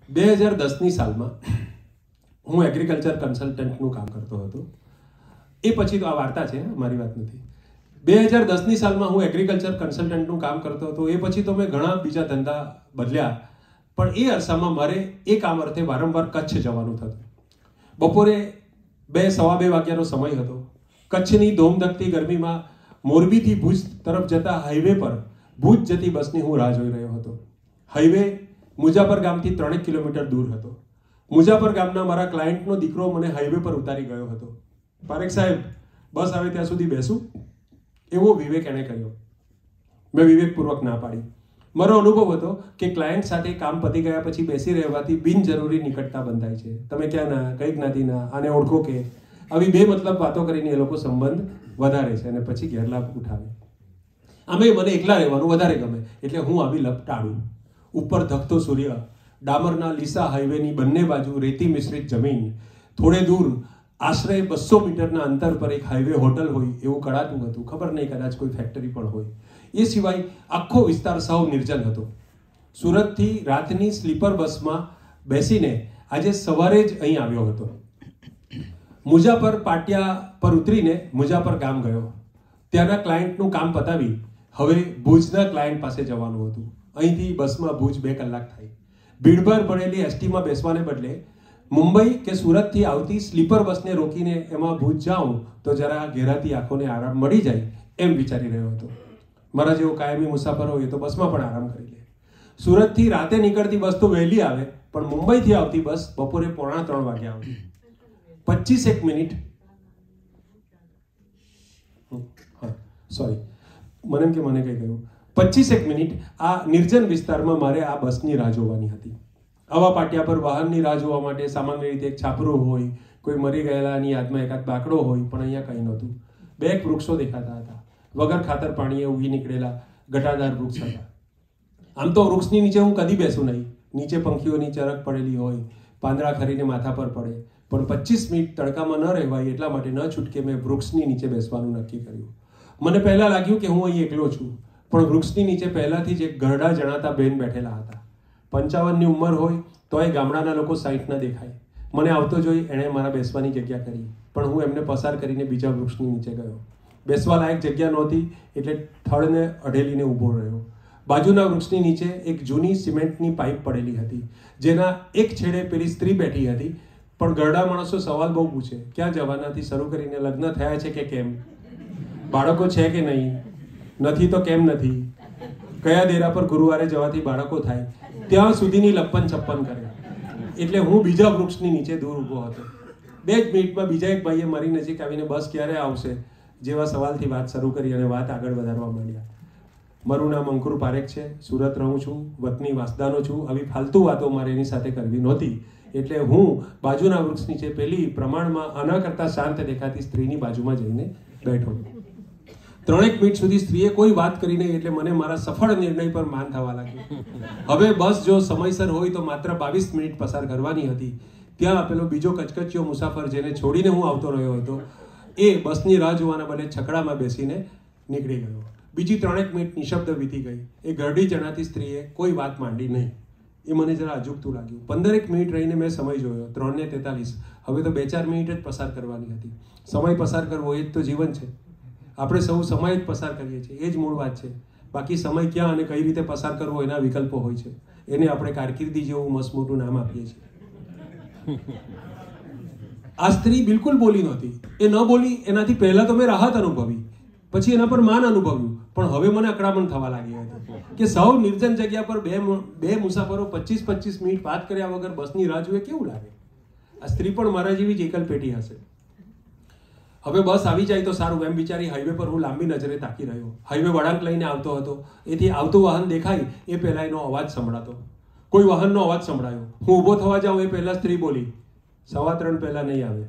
2010ની સાલમાં હું એગ્રીકલ્ચર કન્સલ્ટન્ટનું કામ કરતો હતો. એ પછી તો આ વાર્તા છે, મારી વાત નથી. 2010ની સાલમાં હું એગ્રીકલ્ચર કન્સલ્ટન્ટનું કામ કરતો હતો. એ પછી તો મેં ઘણા બીજા ધંધા બદલ્યા, પણ એ અરસામાં મારે એ કામ અર્થે વારંવાર કચ્છ જવાનું થતું. બપોરે 2-2:15 વાગ્યાનો સમય હતો. કચ્છની ધોમધકતી ગરમીમાં મોરબીથી ભુજ તરફ જતા હાઈવે પર ભુજ જતી બસની હું રાહ જોઈ રહ્યો હતો. હાઈવે મુજાપર ગામથી 3 કિલોમીટર દૂર હતો. મુજાપર ગામના મારા ક્લાયન્ટનો દીકરો મને હાઈવે પર ઉતારી ગયો હતો. પારેખ સાહેબ, બસ આવે ત્યાં સુધી બેસું, એવો વિવેક એણે કર્યો. મેં વિવેકપૂર્વક ના પાડી. મારો અનુભવ હતો કે ક્લાયન્ટ સાથે કામ પતી ગયા પછી બેસી રહેવાથી બિનજરૂરી નિકટતા બંધાય છે. તમે ક્યાંના, કઈ જ્ઞાતિના, આને ઓળખો કે, આવી બે મતલબ વાતો કરીને એ લોકો સંબંધ વધારે છે અને પછી ગેરલાભ ઉઠાવે. આમે મને એકલા રહેવાનું વધારે ગમે, એટલે હું આવી લપ ટાળું. ઉપર ધકતો સૂર્ય, ડામરના લીસા હાઈવેની બંને બાજુ રેતી મિશ્રિત જમીન, થોડે દૂર આશરે 200 મીટરના અંતર પર એક હાઈવે હોટલ હોય એવું કળાતું હતું. ખબર નહીં, કદાચ કોઈ ફેક્ટરી પણ હોય. એ સિવાય આખો વિસ્તાર સાવ નિર્જન હતો. સુરતથી રાતની સ્લીપર બસમાં બેસીને આજે સવારે જ અહીં આવ્યો હતો. મુજાપર પાટિયા પર ઉતરીને મુજાપર ગામ ગયો. ત્યાંના ક્લાયન્ટનું કામ પતાવી હવે ભુજના ક્લાયન્ટ પાસે જવાનું હતું. અહીંથી બસમાં ભુજ 2 કલાક થાય. ભીડભાડ ભરેલી એસટીમાં બેસવાને બદલે મુંબઈ કે સુરતથી આવતી સ્લીપર બસને રોકીને એમાં ભુજ જાઉં તો જરા ઘેરાતી આંખોને આરામ મળી જાય એમ વિચારી રહ્યો હતો. મારા જેવો કાયમી મુસાફર હોય તો બસમાં પણ આરામ કરી લે. સુરતથી રાતે નીકળતી બસ તો વહેલી આવે, પણ મુંબઈથી આવતી બસ બપોરે 2:45 વાગે આવતી. 25 મિનિટ સોરી મને એમ કે મને કઈ કહ્યું 25 મિનિટ આ નિર્જન વિસ્તારમાં મારે આ બસની રાહ જોવાની હતી. આવા પાટિયા પર વાહનની રાહ જોવા માટે સામાન્ય રીતે એક છાપરું હોય, કોઈ મરી ગયેલાની યાદમાં એકાદ બાકડો હોય, પણ અહીંયા કંઈ નહોતું. 2 વૃક્ષો દેખાતા હતા. વગર ખાતર પાણીએ ઉગી નીકળેલા ઘટાદાર વૃક્ષ હતા. આમ તો વૃક્ષની નીચે હું કદી બેસું નહીં. નીચે પંખીઓની ચરક પડેલી હોય, પાંદડા ખરીને માથા પર પડે, પણ 25 મિનિટ તડકામાં ન રહેવાય એટલા માટે ન છૂટકે મેં વૃક્ષની નીચે બેસવાનું નક્કી કર્યું. મને પહેલા લાગ્યું કે હું અહીં એકલો છું, પણ વૃક્ષની નીચે પહેલાથી જ એક ઘરડા જણાતા બેન બેઠેલા હતા. 55ની ઉંમર હોય તોય ગામડાના લોકો 60ના દેખાય. મને આવતો જોઈ એણે મારા બેસવાની જગ્યા કરી, પણ હું એમને પસાર કરીને બીજા વૃક્ષની નીચે ગયો. બેસવા લાયક જગ્યા નહોતી એટલે થડને અઢેલીને ઊભો રહ્યો. બાજુના વૃક્ષની નીચે એક જૂની સિમેન્ટની પાઇપ પડેલી હતી, જેના એક છેડે પેલી સ્ત્રી બેઠી હતી. પણ ઘરડા માણસો સવાલ બહુ પૂછે, ક્યાં જવાનાથી શરૂ કરીને લગ્ન થયા છે કે કેમ, બાળકો છે કે નહીં, નથી તો કેમ નથી, કયા ડેરા પર ગુરુવારે જવાથી બાળકો થાય, ત્યાં સુધીની લપ્પન છપ્પન કરે. એટલે હું બીજા વૃક્ષની નીચે દૂર ઊભો હતો. 2 જ મિનિટમાં બીજા એક ભાઈએ મારી નજીક આવીને બસ ક્યારે આવશે જેવા સવાલથી વાત શરૂ કરી અને વાત આગળ વધારવા માંડ્યા. મારું નામ અંકુર પારેખ છે, સુરત રહું છું, વતની વાસદાનો છું. આવી ફાલતુ વાતો મારે એની સાથે કરવી નહોતી, એટલે હું બાજુના વૃક્ષ નીચે પેલી પ્રમાણમાં આના કરતા શાંત દેખાતી સ્ત્રીની બાજુમાં જઈને બેઠો. 3 મિનિટ સુધી સ્ત્રીએ કોઈ વાત કરી નહીં, એટલે મને મારા સફળ નિર્ણય પર માન થવા લાગ્યું. હવે બસ જો સમયસર હોય તો માત્ર 22 મિનિટ પસાર કરવાની હતી. ત્યાં પેલો બીજો કચકચિયો મુસાફર જેને છોડીને હું આવતો રહ્યો હતો, એ બસની રાહ જોવાના બદલે છકડામાં બેસીને નીકળી ગયો. બીજી 3 મિનિટ નિશબ્દ વીતી ગઈ. એ ઘરડી જણાતી સ્ત્રીએ કોઈ વાત માંડી નહીં. એ મને જરા અજુગતું લાગ્યું. 15 મિનિટ રહીને મેં સમય જોયો, 3:43. હવે તો 2-4 મિનિટ જ પસાર કરવાની હતી. સમય પસાર કરવો એ જ તો જીવન છે. આપણે સૌ સમય જ પસાર કરીએ છીએ, એ જ મૂળ વાત છે. બાકી સમય ક્યાં અને કઈ રીતે પસાર કરવો એના વિકલ્પો હોય છે. એને આપણે કારકિર્દી જેવું મસમોટું નામ આપીએ છીએ. આ સ્ત્રી બિલકુલ બોલી નહોતી. એ ન બોલી એનાથી પહેલા તો મેં રાહત અનુભવી, પછી એના પર માન અનુભવ્યું, પણ હવે મને અકળામણ થવા લાગી હતી કે સૌ નિર્જન જગ્યા પર બે મુસાફરો 25 મિનિટ વાત કર્યા વગર બસની રાહ જુએ કેવું લાગે. આ સ્ત્રી પણ મારા જેવી જ એકલ પેટી હશે. હવે બસ આવી જાય તો સારું એમ વિચારી હાઈવે પર હું લાંબી નજરે તાકી રહ્યો. હાઈવે વળાંક લઈને આવતો હતો, એથી આવતું વાહન દેખાય એ પહેલા એનો અવાજ સંભળાતો. કોઈ વાહનનો અવાજ સંભળાયો. હું ઊભો થવા જાઉં એ પહેલા સ્ત્રી બોલી, 3:15 પહેલા નહીં આવે.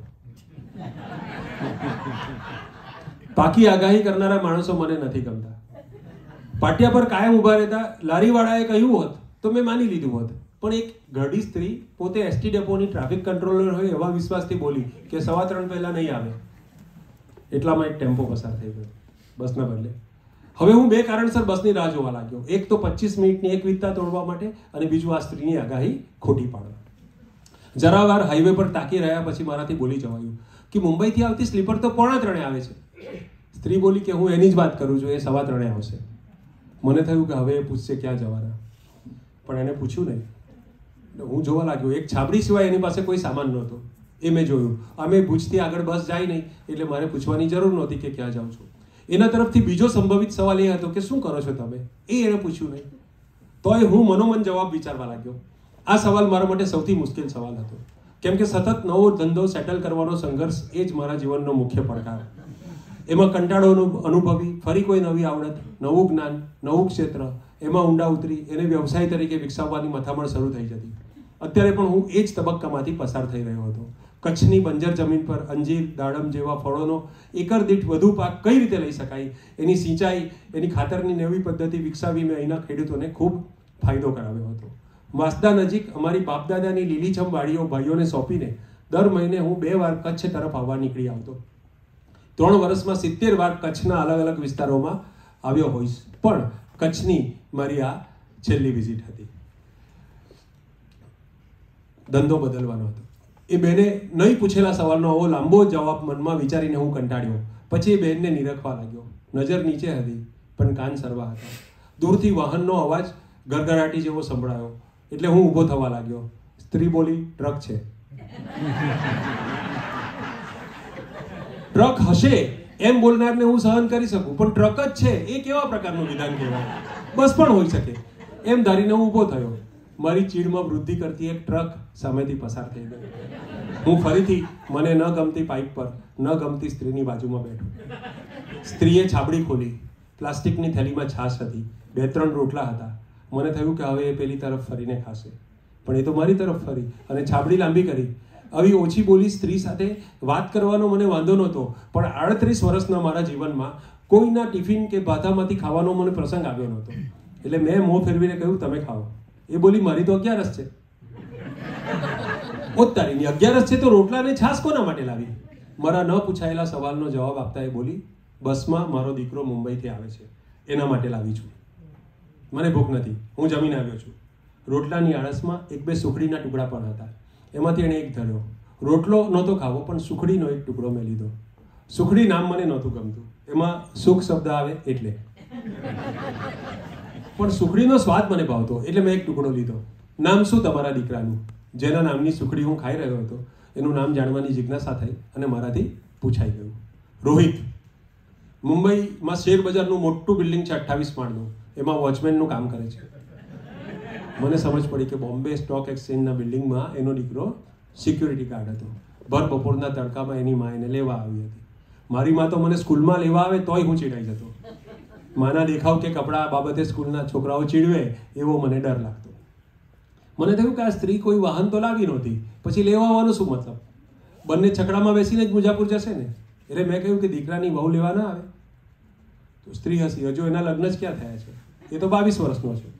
પાકી આગાહી કરનારા માણસો મને નથી ગમતા. પાટિયા પર કાયમ ઊભા રહેતા લારીવાળાએ કહ્યું હોત તો મેં માની લીધું હોત, પણ એક ઘરડી સ્ત્રી પોતે એસટી ડેપોની ટ્રાફિક કંટ્રોલર હોય એવા વિશ્વાસથી બોલી કે 3:15 પહેલા નહીં આવે. એટલામાં એક ટેમ્પો પસાર થઈ ગયો બસના બદલે. હવે હું બે કારણસર બસની રાહ જોવા લાગ્યો. એક તો 25 મિનિટની એક વિતતા તોડવા માટે, અને બીજું આ સ્ત્રીની આગાહી ખોટી પાડવા. જરા વાર હાઈવે પર તાકી રહ્યા પછી મારાથી બોલી જવાયું કે મુંબઈથી આવતી સ્લીપર તો 2:45 આવે છે. સ્ત્રી બોલી કે હું એની જ વાત કરું છું, એ 3:15 આવશે. મને થયું કે હવે એ પૂછશે ક્યાં જવાના, પણ એને પૂછ્યું નહીં. હું જોવા લાગ્યો, એક છાબડી સિવાય એની પાસે કોઈ સામાન નહોતો. એ મેં જોયું. અમે ભુજથી આગળ બસ જાય નહીં એટલે મારે પૂછવાની જરૂર નહોતી કે ક્યાં જાઉં છું. એના તરફથી બીજો સંભવિત સવાલ એ હતો કે શું કરો છો તમે, એ એને પૂછ્યું નહીં. તોય હું મનોમન જવાબ વિચારવા લાગ્યો. આ સવાલ મારા માટે સૌથી મુશ્કેલ સવાલ હતો, કેમ કે સતત નવો ધંધો સેટલ કરવાનો સંઘર્ષ એ જ મારા જીવનનો મુખ્ય પડકાર. એમાં કંટાળો અનુભવી, ફરી કોઈ નવી આવડત, નવું જ્ઞાન, નવું ક્ષેત્ર, એમાં ઊંડા ઉતરી એને વ્યવસાય તરીકે વિકસાવવાની મથામણ શરૂ થઈ જતી. અત્યારે પણ હું એ જ તબક્કામાંથી પસાર થઈ રહ્યો હતો. કચ્છની બંજર જમીન પર અંજીર, દાડમ જેવા ફળોનો એકર દીઠ વધુ પાક કઈ રીતે લઈ શકાય, એની સિંચાઈ, એની ખાતરની નવી પદ્ધતિ વિકસાવી મેં અહીંના ખેડૂતોને ખૂબ ફાયદો કરાવ્યો હતો. વાંસદા નજીક અમારી બાપદાદાની લીલીછમ વાડીઓ ભાઈઓને સોંપીને દર મહિને હું 2 વાર કચ્છ તરફ આવવા નીકળી આવતો. 3 વર્ષમાં 70 વાર કચ્છના અલગ અલગ વિસ્તારોમાં આવ્યો હોઈશ, પણ કચ્છની મારી આ છેલ્લી વિઝિટ હતી. ધંધો બદલવાનો હતો. એ બેને નહીં પૂછેલા સવાલનો આવો લાંબો જવાબ મનમાં વિચારીને હું કંટાળ્યો. પછી એ બેનને નિરખવા લાગ્યો. નજર નીચે હતી પણ કાન સરવા હતા. દૂરથી વાહનનો અવાજ ગરગરાટી જેવો સંભળાયો એટલે હું ઊભો થવા લાગ્યો. સ્ત્રી બોલી, ટ્રક છે. ટ્રક હશે એમ બોલનારને હું સહન કરી શકું, પણ ટ્રક જ છે એ કેવા પ્રકારનું વિધાન કહેવાય? બસ પણ હોઈ શકે એમ ધારીને હું ઊભો થયો. મારી ચીડમાં વૃદ્ધિ કરતી એક ટ્રક સામેથી પસાર થઈ ગઈ. હું ફરીથી મને ન ગમતી પાઇપ પર ન ગમતી સ્ત્રીની બાજુમાં બેઠો. સ્ત્રીએ છાબડી ખોલી. પ્લાસ્ટિકની થેલીમાં છાશ હતી, 2-3 રોટલા હતા. મને થયું કે હવે એ પેલી તરફ ફરીને ખાશે, પણ એ તો મારી તરફ ફરી અને છાબડી લાંબી કરી. આવી ઓછી બોલી સ્ત્રી સાથે વાત કરવાનો મને વાંધો નહોતો, પણ 38 વર્ષના મારા જીવનમાં કોઈના ટિફિન કે ભાથામાંથી ખાવાનો મને પ્રસંગ આવ્યો નહોતો. એટલે મેં મોં ફેરવીને કહ્યું, તમે ખાઓ. એ બોલી, મારી તો 11 છે. તારીની 11 છે તો રોટલા ને છાશ કોના માટે લાવી? મારા ન પૂછાયેલા સવાલનો જવાબ આપતા એ બોલી, બસમાં મારો દીકરો મુંબઈથી આવે છે, એના માટે લાવી છું. મને ભૂખ નથી, હું જમીને આવ્યો છું. રોટલાની આળસમાં 1-2 સુખડીના ટુકડા પણ હતા. એમાંથી એણે એક ધર્યો. રોટલો નહોતો ખાવો, પણ સુખડીનો એક ટુકડો મેં લીધો. સુખડી નામ મને નહોતું ગમતું, એમાં સુખ શબ્દ આવે એટલે, પણ સુખડીનો સ્વાદ મને ભાવતો એટલે મેં એક ટુકડો લીધો. નામ શું તમારા દીકરાનું? જેના નામની સુખડી હું ખાઈ રહ્યો હતો એનું નામ જાણવાની જિજ્ઞાસા થઈ અને મારાથી પૂછાઈ ગયું. રોહિત. મુંબઈમાં શેર બજારનું મોટું બિલ્ડિંગ છે, 28 માળનું. એમાં વોચમેનનું કામ કરે છે. મને સમજ પડી કે બોમ્બે સ્ટોક એક્સચેન્જના બિલ્ડિંગમાં એનો દીકરો સિક્યુરિટી ગાર્ડ હતો. ભર બપોરના તડકામાં એની મા એને લેવા આવી હતી. મારી મા તો મને સ્કૂલમાં લેવા આવે તોય હું ચીડાઈ જતો. માના દેખાવ કે કપડા બાબતે સ્કૂલના છોકરાઓ ચીડવે એવો મને ડર લાગતો. મને થયું કે આ સ્ત્રી કોઈ વાહન તો લાવી નહોતી, પછી લેવા આવવાનો શું મતલબ? બંને છકડામાં બેસીને જ મુજાપુર જશે ને. એટલે મેં કહ્યું કે દીકરાની વહુ લેવા ના આવે. તો સ્ત્રી હસી. હજુ એના લગ્ન જ ક્યાં થયા છે? એ તો 22 વર્ષનો છે.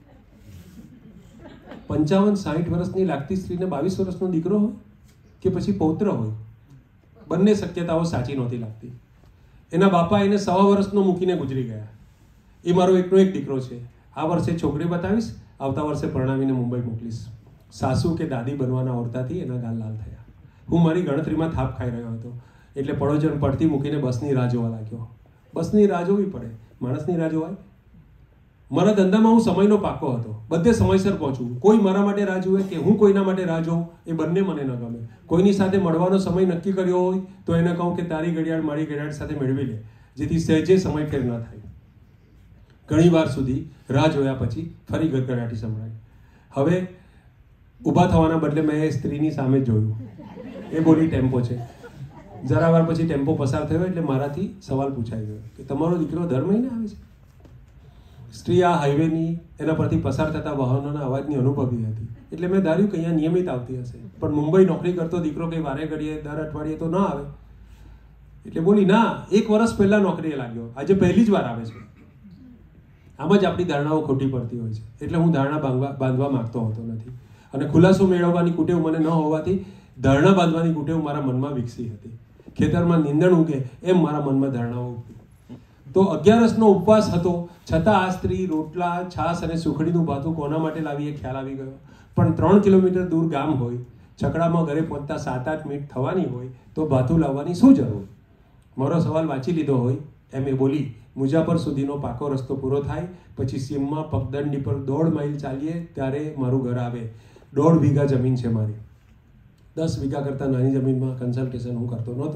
55-60 વર્ષની લાગતી સ્ત્રીને 22 વર્ષનો દીકરો હોય કે પછી પૌત્ર હોય, બંને શક્યતાઓ સાચી નહોતી લાગતી. એના બાપા એને 1.25 વર્ષનો મૂકીને ગુજરી ગયા. એ મારો એકનો એક દીકરો છે. આ વર્ષે છોકરી બતાવીશ, આવતા વર્ષે પરણાવીને મુંબઈ મોકલીશ. સાસુ કે દાદી બનવાના ઓરતાથી એના ગાલ લાલ થયા. હું મારી ગણતરીમાં થાપ ખાઈ રહ્યો હતો એટલે પડોજણ પડતી મૂકીને બસની રાહ જોવા લાગ્યો. બસની રાહ જોવી પડે, માણસની રાહ જોવાય? મારા ધંધામાં હું સમયનો પાકો હતો. બધે સમયસર પહોંચું. કોઈ મારા માટે રાહ જુએ કે હું કોઈના માટે રાહ જોઉં, એ બંને મને ન ગમે. કોઈની સાથે મળવાનો સમય નક્કી કર્યો હોય તો એને કહું કે તારી ઘડિયાળ મારી ઘડિયાળ સાથે મેળવી લે, જેથી સહેજે સમય ફેર ન થાય. ઘણી વાર સુધી રાહ જોયા પછી ફરી ગડગડાટી સંભળાઈ. હવે ઊભા થવાના બદલે મેં એ સ્ત્રીની સામે જ જોયું. એ બોલી, ટેમ્પો છે. જરા વાર પછી ટેમ્પો પસાર થયો એટલે મારાથી સવાલ પૂછાઈ ગયો કે તમારો દીકરો દર મહિને આવે છે? સ્ત્રી આ હાઈવેની એના પરથી પસાર થતા વાહનોના અવાજની અનુભવી હતી એટલે મેં ધાર્યું કે અહીંયા નિયમિત આવતી હશે, પણ મુંબઈ નોકરી કરતો દીકરો કંઈ વારે ઘડીએ દર અઠવાડિયે તો ન આવે. એટલે બોલી, ના, 1 વર્ષ પહેલા નોકરીએ લાગ્યો, આજે પહેલી જ વાર આવે છે. આમ જ આપણી ધારણાઓ ખોટી પડતી હોય છે. એટલે હું ધારણા બાંધવા માંગતો હોતો નથી અને ખુલાસો મેળવવાની કુટેવ મને ન હોવાથી ધારણા બાંધવાની કુટેવ મારા મનમાં વિકસી હતી. ખેતરમાં નીંદણ ઉગે એમ મારા મનમાં ધારણાઓ ઉગતી. તો 11રસનો ઉપવાસ હતો, છતાં આ સ્ત્રી રોટલા, છાશ અને સુખડીનું ભાથું કોના માટે લાવી એ ખ્યાલ આવી ગયો. પણ 3 કિલોમીટર દૂર ગામ હોય, છકડામાં ઘરે પહોંચતા 7-8 મિનિટ થવાની હોય તો ભાથું લાવવાની શું જરૂર? મારો સવાલ વાંચી લીધો હોય એમ એ બોલી, મુજાફર સુધીનો પાકો રસ્તો પૂરો થાય પછી સીમમાં પગદંડી પર 1.5 માઇલ ચાલીએ ત્યારે મારું ઘર આવે. 1.5 વીઘા જમીન છે મારી. 10 વીઘા કરતાં નાની જમીનમાં કન્સલ્ટેશન હું કરતો નહોતો,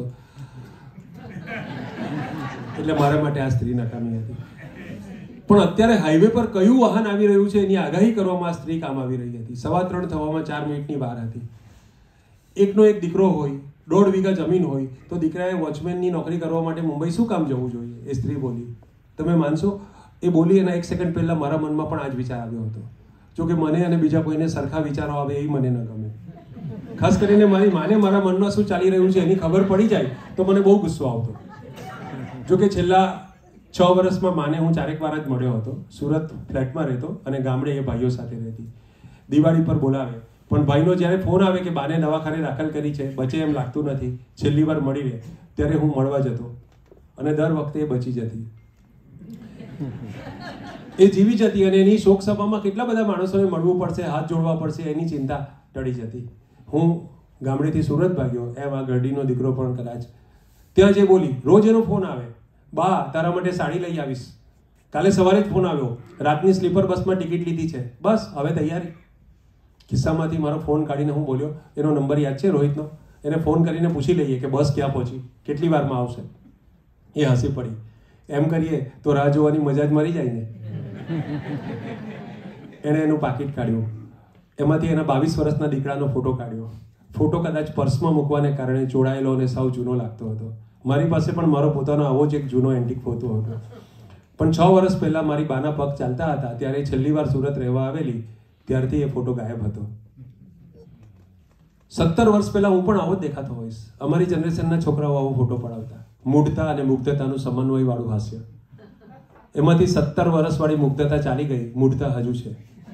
એટલે મારા માટે આ સ્ત્રી નકામી હતી. પણ અત્યારે હાઈવે પર કયું વાહન આવી રહ્યું છે એની આગાહી કરવામાં આ સ્ત્રી કામ આવી રહી હતી. 3:15 થવામાં 4 મિનિટની વાર હતી. એકનો એક દીકરો હોય, 1.5 વીઘા જમીન હોય તો દીકરાએ વોચમેનની નોકરી કરવા માટે મુંબઈ શું કામ જવું જોઈએ? એ સ્ત્રી બોલી. તમે માનશો, એ બોલી એના 1 સેકન્ડ પહેલા મારા મનમાં પણ આ જ વિચાર આવ્યો હતો. જોકે મને અને બીજા કોઈને સરખા વિચારો આવે એ મને ન ગમે. ખાસ કરીને મારી માને મારા મનમાં શું ચાલી રહ્યું છે એની ખબર પડી જાય તો મને બહુ ગુસ્સો આવતો. જોકે છેલ્લા 6 વર્ષમાં માને હું 4 વાર જ મળ્યો હતો. સુરત ફ્લેટમાં રહેતો અને ગામડે એ ભાઈઓ સાથે રહેતી. દિવાળી પર બોલાવે, પણ ભાઈનો જ્યારે ફોન આવે કે બાને દવાખાને દાખલ કરી છે, બચે એમ લાગતું નથી, છેલ્લી વાર મળી રહે, ત્યારે હું મળવા જતો અને દર વખતે એ બચી જતી. એ જીવી જતી અને એની શોક સભામાં કેટલા બધા માણસોને મળવું પડશે, હાથ જોડવા પડશે, એની ચિંતા ટળી જતી. હું ગામડેથી સુરત ભાગ્યો એમ આ ગરડીનો દીકરો પણ કદાચ. ત્યાં જે બોલી, રોજ એનો ફોન આવે, બા તારા માટે સાડી લઈ આવીશ, કાલે સવારે જ ફોન આવ્યો, રાતની સ્લીપર બસમાં ટિકિટ લીધી છે, બસ હવે તૈયારી. ખિસ્સામાંથી મારો ફોન કાઢીને હું બોલ્યો, એનો નંબર યાદ છે રોહિતનો? એને ફોન કરીને પૂછી લઈએ કે બસ ક્યાં પહોંચી, કેટલી વારમાં આવશે. એ હસી પડી. એમ કરીએ તો રાહ જોવાની મજા જ મરી જાય ને. એણે એનું પાકીટ કાઢ્યું, એમાંથી એના 22 વર્ષના દીકરાનો ફોટો કાઢ્યો. ફોટો કદાચ પર્સમાં મૂકવાને કારણે ચોડાયેલો અને સાવ જૂનો લાગતો હતો. મારી પાસે પણ મારો પોતાનો આવો જ એક જૂનો એન્ટિક ફોટો હતો. પણ 6 વર્ષ પહેલા મારી બાના પગ ચાલતા હતા ત્યારે છેલ્લી વાર સુરત રહેવા આવેલી, ત્યારથી એ ફોટો ગાયબ હતો. 17 વર્ષ પહેલા હું પણ આવો જ દેખાતો હોઈશ. અમારી જનરેશનના છોકરાઓ આવો ફોટો પડાવતા. મૂઢતા અને મુગ્ધતાનું સમન્વય વાળું હાસ્ય. એમાંથી 17 વર્ષવાળી મુગ્ધતા ચાલી ગઈ, મૂઢતા હજુ છે.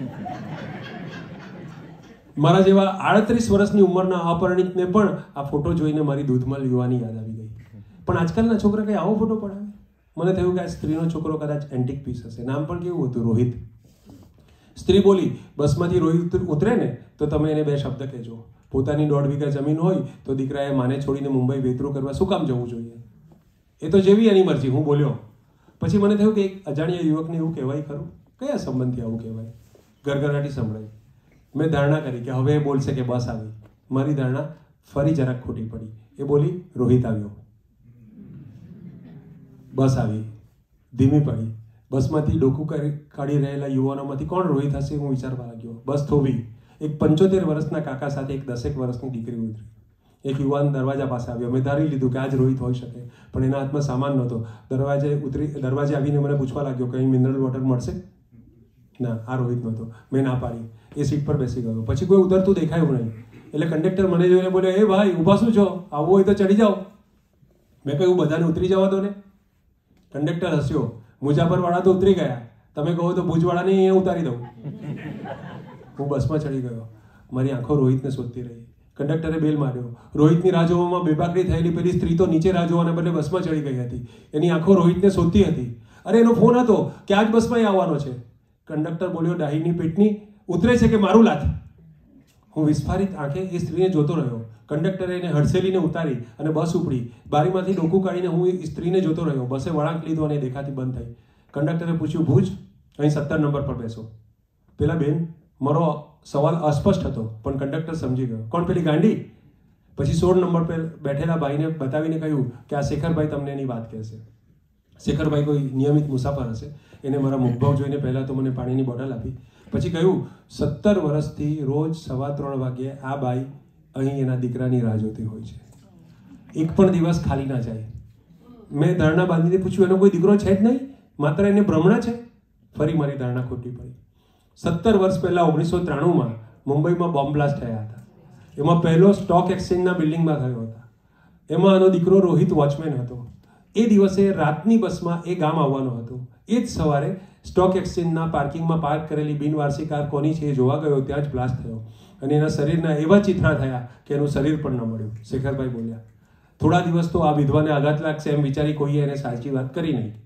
મારા જેવા 38 વર્ષની ઉંમરના અપરિણિતને પણ આ ફોટો જોઈને મારી દૂધમલ યુવાની યાદ આવી ગઈ. પણ આજકાલના છોકરા કઈ આવો ફોટો પડાવે? મને થયું કે આ સ્ત્રીનો છોકરો કદાચ એન્ટિક પીસ હશે. નામ પણ કેવું હતું? રોહિત. સ્ત્રી બોલી, બસમાંથી રોહિત ઉતરે ને તો તમે એને 2 શબ્દ કહેજો. પોતાની 1.5 વીઘા જમીન હોય તો દીકરાએ માને છોડીને મુંબઈ વેતરું કરવા શું કામ જવું જોઈએ? એ તો જેવી એની મરજી, હું બોલ્યો. પછી મને થયું કે એક અજાણ્યા યુવકને એવું કહેવાય ખરું? કયા સંબંધથી આવું કહેવાય? ગરગરાટી સંભળાઈ. મેં ધારણા કરી કે હવે એ બોલશે કે બસ આવી. મારી ધારણા ફરી જરાક ખોટી પડી. એ બોલી, રોહિત આવ્યો. બસ આવી. ધીમી પડી. બસમાંથી ડોકું કાઢી રહેલા યુવાનોમાંથી કોણ રોહિત હશે હું વિચારવા લાગ્યો. બસ થોભી. એક 75 વર્ષના કાકા સાથે એક 10 વર્ષની દીકરી ઉતરી. એક યુવાન દરવાજા પાસે આવ્યો. મેં ધારી લીધું કે આ જ રોહિત હોઈ શકે, પણ એના હાથમાં સામાન નહોતો. દરવાજે આવીને મને પૂછવા લાગ્યો, કંઈ મિનરલ વોટર મળશે? ના, આ રોહિત નહોતો. મેં ના પાડી. એ સીટ પર બેસી ગયો. પછી કોઈ ઉતરતું દેખાયું નહીં. એટલે કંડક્ટર મને જોઈને બોલ્યો, એ ભાઈ ઊભા શું છો? આવવું હોય તો ચડી જાઓ. મેં કહ્યું, બધાને ઉતરી જવા દો ને. કંડક્ટર હસ્યો. મુજાફરવાળા તો ઉતરી ગયા, તમે કહો તો ભુજવાળાને અહીંયા ઉતારી દઉં. હું બસમાં ચડી ગયો. મારી આંખો રોહિતને શોધતી રહી. કંડક્ટરે બેલ માર્યો. રોહિતની રાહ જોવામાં બેબાકડી થયેલી પેલી સ્ત્રી તો નીચે રાહ જોવાને બદલે બસમાં ચડી ગઈ હતી. એની આંખો રોહિતને શોધતી હતી. અરે એનો ફોન હતો કે આજ બસમાં આવવાનો છે. કંડક્ટર બોલ્યો, ડાહીની પેટની, ઉતરે છે કે મારું લાથ? હું વિસ્ફારિત આંખે એ સ્ત્રીને જોતો રહ્યો. કંડક્ટરે એને હડસેલીને ઉતારી અને બસ ઉપડી. બારીમાંથી ડોકું કાઢીને હું એ સ્ત્રીને જોતો રહ્યો. બસે વળાંક લીધો અને દેખાતી બંધ થઈ. કંડક્ટરે પૂછ્યું, ભુજ, અહીં 17 નંબર પર બેસો. પેલા બેન, મારો સવાલ અસ્પષ્ટ હતો પણ કંડક્ટર સમજી ગયો. કોણ પેલી ગાંડી? પછી 16 નંબર પર બેઠેલા ભાઈને બતાવીને કહ્યું કે આ શેખરભાઈ તમને એની વાત કહેશે. શેખરભાઈ કોઈ નિયમિત મુસાફર હશે. એને મારા મુખભાવ જોઈને પહેલાં તો મને પાણીની બોટલ આપી. પછી કહ્યું, 17 વર્ષથી રોજ 3:15 વાગ્યે આ બાઈ અહીં એના દીકરાની રાહ જોતી હોય છે. એક પણ દિવસ ખાલી ના જાય. મેં ધારણા બાંધીને પૂછ્યું, એનો કોઈ દીકરો છે જ નહીં? માત્ર એને ભ્રમણા છે? ફરી મારી ધારણા ખોટી પડી. 17 વર્ષ પહેલા 1993માં મુંબઈમાં બોમ્બ બ્લાસ્ટ થયા હતા. એમાં પહેલો સ્ટોક એક્સચેન્જના બિલ્ડિંગમાં થયો હતા. એમાં આનો દીકરો રોહિત વોચમેન હતો. એ દિવસે રાતની બસમાં એ ગામ આવવાનો હતો. એ જ સવારે સ્ટોક એક્સચેન્જના પાર્કિંગમાં પાર્ક કરેલી બિનવારસી કાર કોની છે એ જોવા ગયો. ત્યાં જ બ્લાસ્ટ થયો અને એના શરીરના એવા ચિત્રા થયા કે એનું શરીર પણ ન મળ્યું. શેખરભાઈ બોલ્યા. થોડા દિવસ તો આ વિધવાને આઘાત લાગશે એમ વિચારી કોઈએ એને સાચી વાત કરી નહીં.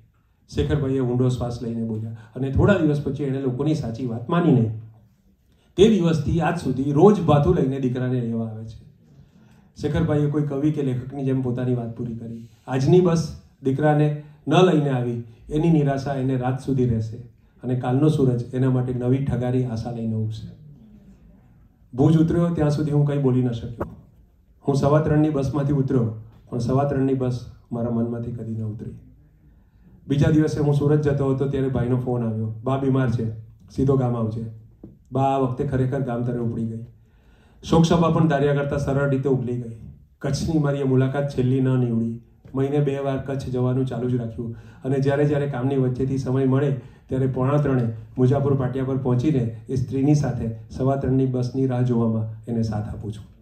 શેખરભાઈએ ઊંડો શ્વાસ લઈને બોલ્યા અને થોડા દિવસ પછી એણે લોકોની સાચી વાત માની નહીં. તે દિવસથી આજ સુધી રોજ ભાથું લઈને દીકરાને લેવા આવે છે. શેખરભાઈએ કોઈ કવિ કે લેખકની જેમ પોતાની વાત પૂરી કરી. આજની બસ દીકરાને ન લઈને આવી એની નિરાશા એને રાત સુધી રહેશે અને કાલનો સૂરજ એના માટે નવી ઠગારી આશા લઈને ઉગશે. ભુજ ઉતર્યો ત્યાં સુધી હું કંઈ બોલી ન શક્યો. હું 3:15ની બસમાંથી ઉતર્યો, પણ 3:15ની બસ મારા મનમાંથી કદી ન ઉતરી. બીજા દિવસે હું સુરત જતો હતો ત્યારે ભાઈનો ફોન આવ્યો, બા બીમાર છે, સીધો ગામ આવજે. બા આ વખતે ખરેખર ગામ તરે ઉપડી ગઈ. શોકસભા પણ ધાર્યા કરતાં સરળ રીતે ઉગલી ગઈ. કચ્છની મારી મુલાકાત છેલ્લી ન નીવડી. મહિને 2 વાર કચ્છ જવાનું ચાલુ જ રાખ્યું અને જ્યારે કામની વચ્ચેથી સમય મળે ત્યારે 2:45 મુજાપુર પાટિયા પર પહોંચીને એ સ્ત્રીની સાથે 3:15ની બસની રાહ જોવામાં એને સાથ આપું છું.